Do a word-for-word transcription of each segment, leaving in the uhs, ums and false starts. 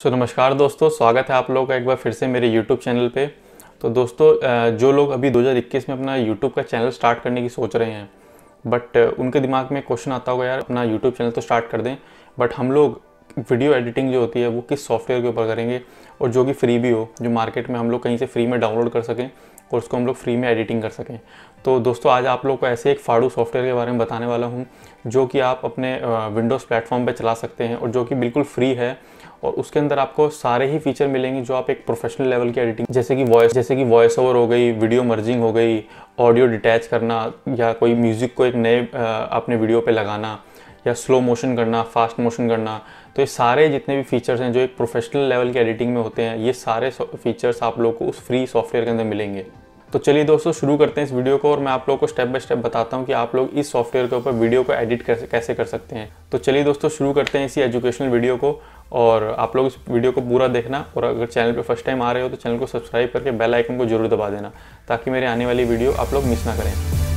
सो so, नमस्कार दोस्तों, स्वागत है आप लोगों का एक बार फिर से मेरे यूट्यूब चैनल पे। तो दोस्तों, जो लोग अभी दो हज़ार इक्कीस में अपना यूट्यूब का चैनल स्टार्ट करने की सोच रहे हैं, बट उनके दिमाग में क्वेश्चन आता होगा, यार अपना यूट्यूब चैनल तो स्टार्ट कर दें, बट हम लोग वीडियो एडिटिंग जो होती है वो किस सॉफ्टवेयर के ऊपर करेंगे, और जो कि फ्री भी हो, जो मार्केट में हम लोग कहीं से फ्री में डाउनलोड कर सकें और उसको हम लोग फ्री में एडिटिंग कर सकें। तो दोस्तों, आज आप लोग को ऐसे एक फाड़ू सॉफ्टवेयर के बारे में बताने वाला हूँ जो कि आप अपने विंडोज़ प्लेटफॉर्म पे चला सकते हैं और जो कि बिल्कुल फ्री है, और उसके अंदर आपको सारे ही फीचर मिलेंगे जो आप एक प्रोफेशनल लेवल की एडिटिंग, जैसे कि वॉइस जैसे कि वॉइस ओवर हो गई, वीडियो मर्जिंग हो गई, ऑडियो डिटैच करना, या कोई म्यूज़िक को एक नए अपने वीडियो पे लगाना, या स्लो मोशन करना, फास्ट मोशन करना। तो ये सारे जितने भी फीचर्स हैं जो एक प्रोफेशनल लेवल की एडिटिंग में होते हैं, ये सारे फीचर्स आप लोग को उस फ्री सॉफ्टवेयर के अंदर मिलेंगे। तो चलिए दोस्तों, शुरू करते हैं इस वीडियो को, और मैं आप लोगों को स्टेप बाय स्टेप बताता हूं कि आप लोग इस सॉफ्टवेयर के ऊपर वीडियो को एडिट कैसे कैसे कर सकते हैं। तो चलिए दोस्तों, शुरू करते हैं इसी एजुकेशनल वीडियो को, और आप लोग इस वीडियो को पूरा देखना, और अगर चैनल पे फर्स्ट टाइम आ रहे हो तो चैनल को सब्सक्राइब करके बेल आइकन को जरूर दबा देना, ताकि मेरे आने वाली वीडियो आप लोग मिस ना करें।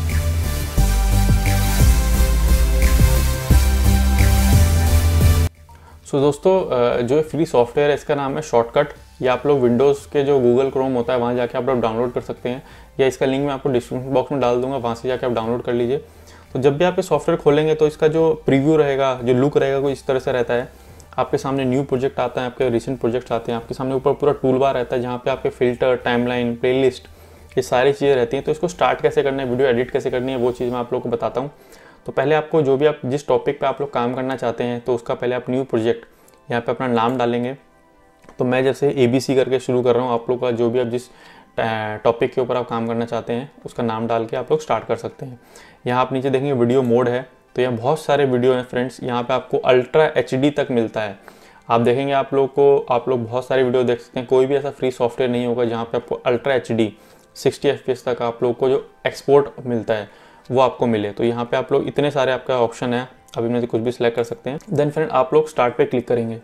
सो so, दोस्तों, जो फ्री सॉफ्टवेयर है इसका नाम है शॉर्टकट। या आप लोग विंडोज़ के जो गूगल क्रोम होता है वहाँ जाके आप लोग डाउनलोड कर सकते हैं, या इसका लिंक मैं आपको डिस्क्रिप्शन बॉक्स में डाल दूंगा, वहाँ से जाके आप डाउनलोड कर लीजिए। तो जब भी आप ये सॉफ्टवेयर खोलेंगे तो इसका जो प्रीव्यू रहेगा, जो लुक रहेगा, कुछ इस तरह से रहता है। आपके सामने न्यू प्रोजेक्ट आता है, आपके रिसेंट प्रोजेक्ट्स आते हैं, आपके सामने ऊपर पूरा टूल बार रहता है जहाँ पे आपके फिल्टर, टाइमलाइन, प्लेलिस्ट, ये सारी चीज़ें रहती हैं। तो इसको स्टार्ट कैसे करना है, वीडियो एडिट कैसे करनी है, वो चीज़ मैं आप लोग को बताता हूँ। तो पहले आपको जो भी आप जिस टॉपिक पे आप लोग काम करना चाहते हैं, तो उसका पहले आप न्यू प्रोजेक्ट यहाँ पे अपना नाम डालेंगे। तो मैं जैसे ए बी सी करके शुरू कर रहा हूँ, आप लोग का जो भी आप जिस टॉपिक के ऊपर आप काम करना चाहते हैं उसका नाम डाल के आप लोग स्टार्ट कर सकते हैं। यहाँ आप नीचे देखेंगे वीडियो मोड है, तो यहाँ बहुत सारे वीडियो हैं फ्रेंड्स। यहाँ पे आपको अल्ट्रा एच डी तक मिलता है। आप देखेंगे आप लोग को आप लोग बहुत सारे वीडियो देख सकते हैं। कोई भी ऐसा फ्री सॉफ्टवेयर नहीं होगा जहाँ पे आपको ultra H D sixty F P S तक आप लोग को जो एक्सपोर्ट मिलता है वो आपको मिले। तो यहाँ पे आप लोग इतने सारे आपका ऑप्शन है, अभी में से कुछ भी सिलेक्ट कर सकते हैं। देन फ्रेंड आप लोग स्टार्ट पे क्लिक करेंगे।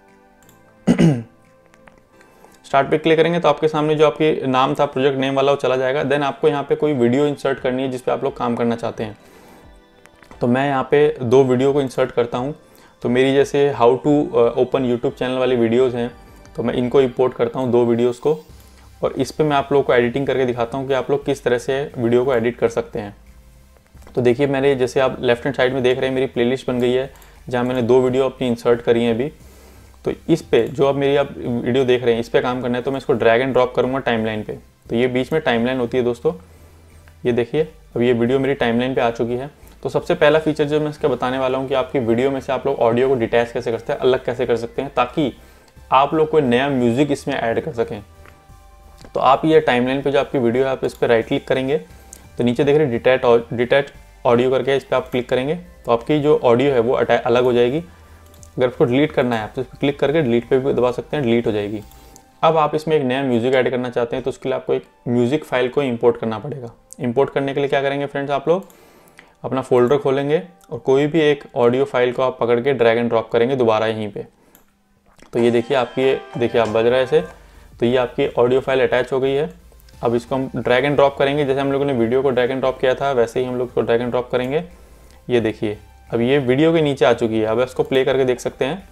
स्टार्ट पे क्लिक करेंगे तो आपके सामने जो आपके नाम था, प्रोजेक्ट नेम वाला, वो चला जाएगा। देन आपको यहाँ पे कोई वीडियो इंसर्ट करनी है जिस पे आप लोग काम करना चाहते हैं। तो मैं यहाँ पे दो वीडियो को इंसर्ट करता हूँ। तो मेरी जैसे how to open YouTube channel वाली वीडियोज़ हैं, तो मैं इनको इंपोर्ट करता हूँ, दो वीडियोज़ को, और इस पर मैं आप लोग को एडिटिंग करके दिखाता हूँ कि आप लोग किस तरह से वीडियो को एडिट कर सकते हैं। तो देखिए, मेरे जैसे आप लेफ्ट हैंड साइड में देख रहे हैं, मेरी प्लेलिस्ट बन गई है जहाँ मैंने दो वीडियो अपनी इंसर्ट करी हैं अभी। तो इस पे जो अब मेरी आप वीडियो देख रहे हैं, इस पे काम करना है, तो मैं इसको ड्रैग एंड ड्रॉप करूँगा टाइमलाइन पे। तो ये बीच में टाइमलाइन होती है दोस्तों, ये देखिए अब ये वीडियो मेरी टाइमलाइन पे आ चुकी है। तो सबसे पहला फीचर जो मैं इसका बताने वाला हूँ कि आपकी वीडियो में से आप लोग ऑडियो को डिटैच कैसे कर सकते हैं, अलग कैसे कर सकते हैं, ताकि आप लोग कोई नया म्यूजिक इसमें ऐड कर सकें। तो आप ये टाइमलाइन पे जो आपकी वीडियो है, आप इस पर राइट क्लिक करेंगे, तो नीचे देख रहे हैं डिटैच डिटैच ऑडियो करके, इस पर आप क्लिक करेंगे तो आपकी जो ऑडियो है वो अलग हो जाएगी। अगर उसको डिलीट करना है आप तो इस पर क्लिक करके डिलीट पे भी दबा सकते हैं, डिलीट हो जाएगी। अब आप इसमें एक नया म्यूजिक ऐड करना चाहते हैं, तो उसके लिए आपको एक म्यूजिक फाइल को इंपोर्ट करना पड़ेगा। इंपोर्ट करने के लिए क्या करेंगे फ्रेंड्स, आप लोग अपना फोल्डर खोलेंगे और कोई भी एक ऑडियो फाइल को आप पकड़ के ड्रैग एंड ड्रॉप करेंगे दोबारा यहीं पे। तो ये देखिए आपकी, देखिए आप बज रहा है ऐसे, तो ये आपकी ऑडियो फाइल अटैच हो गई है। अब इसको हम ड्रैग एंड ड्रॉप करेंगे, जैसे हम लोगों ने वीडियो को ड्रैग एंड ड्रॉप किया था वैसे ही हम लोग इसको ड्रैग एंड ड्रॉप करेंगे। ये देखिए अब ये वीडियो के नीचे आ चुकी है। अब इसको प्ले करके देख सकते हैं,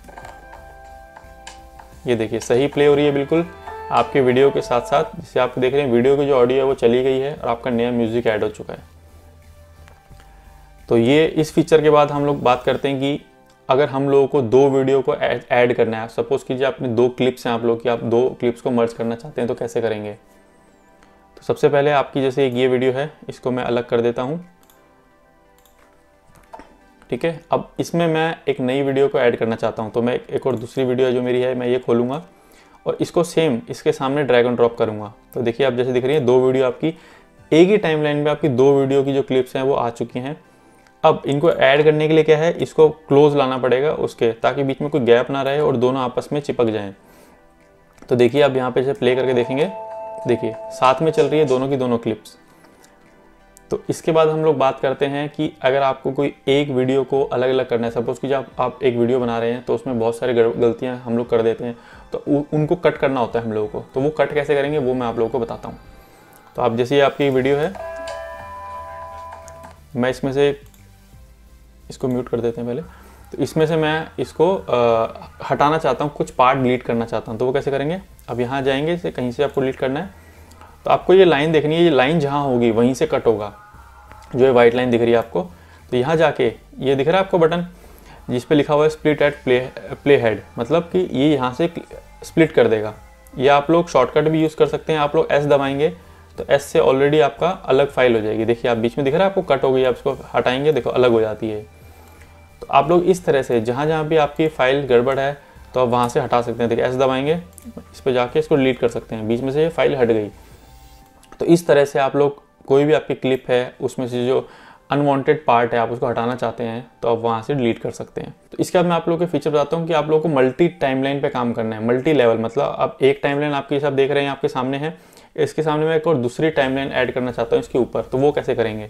ये देखिए सही प्ले हो रही है बिल्कुल आपके वीडियो के साथ साथ। जिसे आप देख रहे हैं वीडियो की जो ऑडियो है वो चली गई है और आपका नया म्यूजिक ऐड हो चुका है। तो ये इस फीचर के बाद हम लोग बात करते हैं कि अगर हम लोगों को दो वीडियो को ऐड करना है, सपोज कीजिए आपने दो क्लिप्स हैं आप लोग की, आप दो क्लिप्स को मर्ज करना चाहते हैं, तो कैसे करेंगे। तो सबसे पहले आपकी जैसे एक ये वीडियो है, इसको मैं अलग कर देता हूँ, ठीक है। अब इसमें मैं एक नई वीडियो को ऐड करना चाहता हूँ, तो मैं एक और दूसरी वीडियो जो मेरी है मैं ये खोलूँगा और इसको सेम इसके सामने ड्रैग एंड ड्रॉप करूँगा। तो देखिए आप जैसे दिख रही है दो वीडियो आपकी एक ही टाइमलाइन में, आपकी दो वीडियो की जो क्लिप्स हैं वो आ चुकी हैं। अब इनको ऐड करने के लिए क्या है, इसको क्लोज लाना पड़ेगा उसके, ताकि बीच में कोई गैप ना रहे और दोनों आपस में चिपक जाएँ। तो देखिए आप यहाँ पे जैसे प्ले करके देखेंगे, देखिए साथ में चल रही है दोनों की दोनों क्लिप्स। तो इसके बाद हम लोग बात करते हैं कि अगर आपको कोई एक वीडियो को अलग अलग करना है, सपोज कीजिए आप, आप एक वीडियो बना रहे हैं तो उसमें बहुत सारी गलतियां हम लोग कर देते हैं, तो उ, उनको कट करना होता है हम लोगों को। तो वो कट कैसे करेंगे वो मैं आप लोगों को बताता हूँ। तो आप जैसे ये आपकी वीडियो है, मैं इसमें से इसको म्यूट कर देते हैं पहले। तो इसमें से मैं इसको आ, हटाना चाहता हूँ, कुछ पार्ट डिलीट करना चाहता हूँ। तो वो कैसे करेंगे, अब यहाँ जाएंगे, इसे कहीं से आपको डिलीट करना है। तो आपको ये लाइन देखनी है, ये लाइन जहाँ होगी वहीं से कट होगा, जो है वाइट लाइन दिख रही है आपको। तो यहाँ जाके ये दिख रहा है आपको बटन जिस पे लिखा हुआ है split at play play head, मतलब कि ये यहाँ से स्प्लिट कर देगा। ये आप लोग शॉर्टकट भी यूज़ कर सकते हैं। आप लोग एस दबाएंगे तो एस से ऑलरेडी आपका अलग फाइल हो जाएगी। देखिए आप बीच में दिख रहा है आपको कट हो गई, आप इसको हटाएंगे, देखो अलग हो जाती है। तो आप लोग इस तरह से जहाँ जहाँ भी आपकी फाइल गड़बड़ है तो आप वहाँ से हटा सकते हैं। देखिए एस दबाएंगे, इस पर जाके इसको डिलीट कर सकते हैं, बीच में से ये फाइल हट गई। तो इस तरह से आप लोग कोई भी आपकी क्लिप है उसमें से जो अनवांटेड पार्ट है आप उसको हटाना चाहते हैं तो आप वहाँ से डिलीट कर सकते हैं। तो इसके बाद मैं आप लोगों के फीचर बताता हूँ कि आप लोगों को मल्टी टाइमलाइन पे काम करना है, मल्टी लेवल, मतलब आप एक टाइमलाइन आपके हिसाब देख रहे हैं आपके सामने है, इसके सामने मैं एक और दूसरी टाइमलाइन ऐड करना चाहता हूँ इसके ऊपर। तो वो कैसे करेंगे,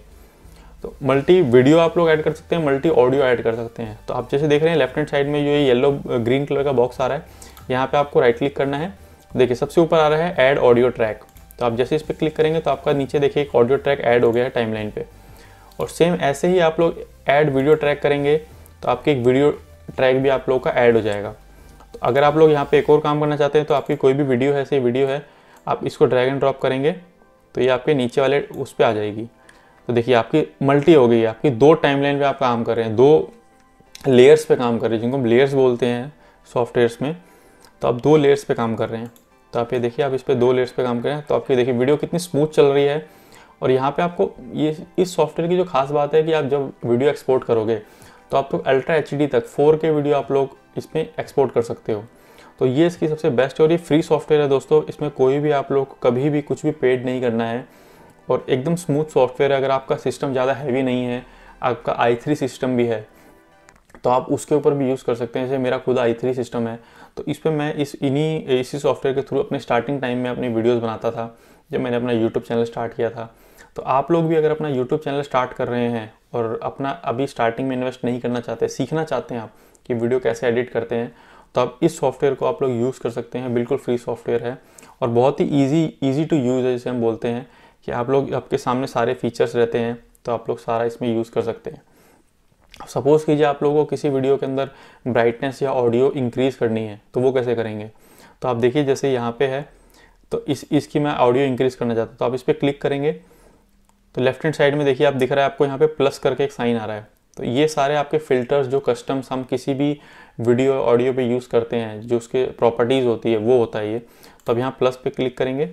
तो मल्टी वीडियो आप लोग ऐड कर सकते हैं, मल्टी ऑडियो ऐड कर सकते हैं। तो आप जैसे देख रहे हैं लेफ्ट हैंड साइड में जो ये येलो ग्रीन कलर का बॉक्स आ रहा है, यहाँ पे आपको राइट क्लिक करना है। देखिए सबसे ऊपर आ रहा है ऐड ऑडियो ट्रैक। तो आप जैसे इस पर क्लिक करेंगे तो आपका नीचे देखिए एक ऑडियो ट्रैक ऐड हो गया है टाइमलाइन पे। और सेम ऐसे ही आप लोग ऐड वीडियो ट्रैक करेंगे तो आपके एक वीडियो ट्रैक भी आप लोगों का ऐड हो जाएगा। तो अगर आप लोग यहाँ पे एक और काम करना चाहते हैं तो आपकी कोई भी वीडियो है, ऐसे वीडियो है, आप इसको ड्रैग एंड ड्रॉप करेंगे तो ये आपके नीचे वाले उस पर आ जाएगी। तो देखिए आपकी मल्टी हो गई है, आपकी दो टाइमलाइन पे आप काम कर रहे हैं, दो लेयर्स पे काम कर रहे हैं, जिनको हम लेयर्स बोलते हैं सॉफ्टवेयर्स में। तो आप दो लेयर्स पे काम कर रहे हैं। तो आप ये देखिए आप इस पर दो लेयर्स पे काम करें तो आपकी देखिए वीडियो कितनी स्मूथ चल रही है। और यहाँ पे आपको ये इस सॉफ्टवेयर की जो खास बात है कि आप जब वीडियो एक्सपोर्ट करोगे तो आप लोग अल्ट्रा एच डी तक फोर के वीडियो आप लोग इसमें एक्सपोर्ट कर सकते हो। तो ये इसकी सबसे बेस्ट और ये फ्री सॉफ्टवेयर है दोस्तों। इसमें कोई भी आप लोग कभी भी कुछ भी पेड नहीं करना है और एकदम स्मूथ सॉफ्टवेयर है। अगर आपका सिस्टम ज़्यादा हैवी नहीं है, आपका आई थ्री सिस्टम भी है तो आप उसके ऊपर भी यूज़ कर सकते हैं। जैसे मेरा खुद आई थ्री सिस्टम है तो इस पर मैं इस इन्हीं इसी सॉफ्टवेयर के थ्रू अपने स्टार्टिंग टाइम में अपनी वीडियोस बनाता था जब मैंने अपना यूट्यूब चैनल स्टार्ट किया था। तो आप लोग भी अगर अपना यूट्यूब चैनल स्टार्ट कर रहे हैं और अपना अभी स्टार्टिंग में इन्वेस्ट नहीं करना चाहते, सीखना चाहते हैं आप कि वीडियो कैसे एडिट करते हैं, तो आप इस सॉफ्टवेयर को आप लोग यूज़ कर सकते हैं। बिल्कुल फ्री सॉफ्टवेयर है और बहुत ही ईजी ईजी टू यूज़ है, जैसे हम बोलते हैं कि आप लोग आपके सामने सारे फीचर्स रहते हैं तो आप लोग सारा इसमें यूज़ कर सकते हैं। सपोज़ कीजिए आप लोगों को किसी वीडियो के अंदर ब्राइटनेस या ऑडियो इंक्रीज़ करनी है तो वो कैसे करेंगे। तो आप देखिए जैसे यहाँ पे है तो इस इसकी मैं ऑडियो इंक्रीज़ करना चाहता हूँ तो आप इस पर क्लिक करेंगे तो लेफ्ट हैंड साइड में देखिए आप दिख रहा है आपको यहाँ पे प्लस करके एक साइन आ रहा है। तो ये सारे आपके फ़िल्टर्स जो कस्टम्स हम किसी भी वीडियो ऑडियो पे यूज़ करते हैं, जो उसके प्रॉपर्टीज़ होती है वो होता है ये। तो अब यहाँ प्लस पे क्लिक करेंगे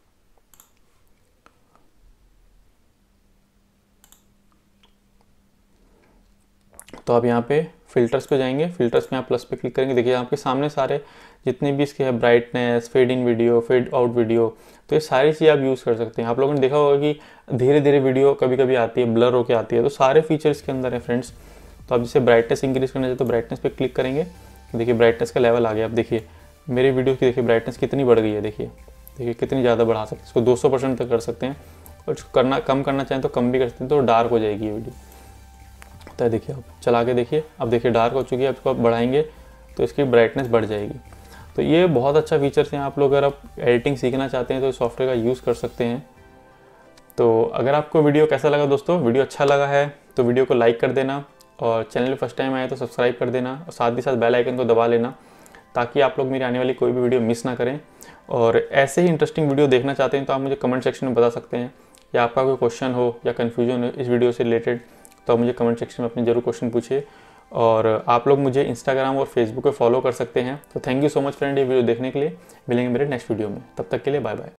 तो आप यहाँ पे फिल्टर्स पे जाएंगे, फिल्टर्स में आप प्लस पे क्लिक करेंगे। देखिए आपके सामने सारे जितने भी इसके हैं brightness, fade in video, fade out video, तो ये सारी चीज़ें आप यूज़ कर सकते हैं। आप लोगों ने देखा होगा कि धीरे धीरे वीडियो कभी कभी आती है, ब्लर होकर आती है, तो सारे फीचर्स इसके अंदर है फ्रेंड्स। तो आप जैसे ब्राइटनेस इंक्रीज़ करना चाहते तो ब्राइटनेस पे क्लिक करेंगे, देखिए ब्राइटनेस का लेवल आ गया। आप देखिए मेरी वीडियो की देखिए ब्राइटनेस कितनी बढ़ गई है, देखिए देखिए कितनी ज़्यादा बढ़ा सकते हैं। इसको दो सौ परसेंट तक कर सकते हैं और इसको करना कम करना चाहें तो कम भी कर सकते हैं, तो डार्क हो जाएगी ये वीडियो। तो देखिए आप चला के देखिए, अब देखिए डार्क हो चुकी है, अब इसको आप बढ़ाएंगे तो इसकी ब्राइटनेस बढ़ जाएगी। तो ये बहुत अच्छा फीचर्स हैं। आप लोग अगर आप एडिटिंग सीखना चाहते हैं तो इस सॉफ्टवेयर का यूज़ कर सकते हैं। तो अगर आपको वीडियो कैसा लगा दोस्तों, वीडियो अच्छा लगा है तो वीडियो को लाइक कर देना और चैनल पे फर्स्ट टाइम आए तो सब्सक्राइब कर देना और साथ ही साथ बेल आइकन को दबा लेना ताकि आप लोग मेरी आने वाली कोई भी वीडियो मिस ना करें। और ऐसे ही इंटरेस्टिंग वीडियो देखना चाहते हैं तो आप मुझे कमेंट सेक्शन में बता सकते हैं, या आपका कोई क्वेश्चन हो या कन्फ्यूजन हो इस वीडियो से रिलेटेड तो आप मुझे कमेंट सेक्शन में अपने जरूर क्वेश्चन पूछिए। और आप लोग मुझे इंस्टाग्राम और फेसबुक पे फॉलो कर सकते हैं। तो thank you so much friend ये वीडियो देखने के लिए। मिलेंगे मेरे नेक्स्ट वीडियो में, तब तक के लिए बाय बाय।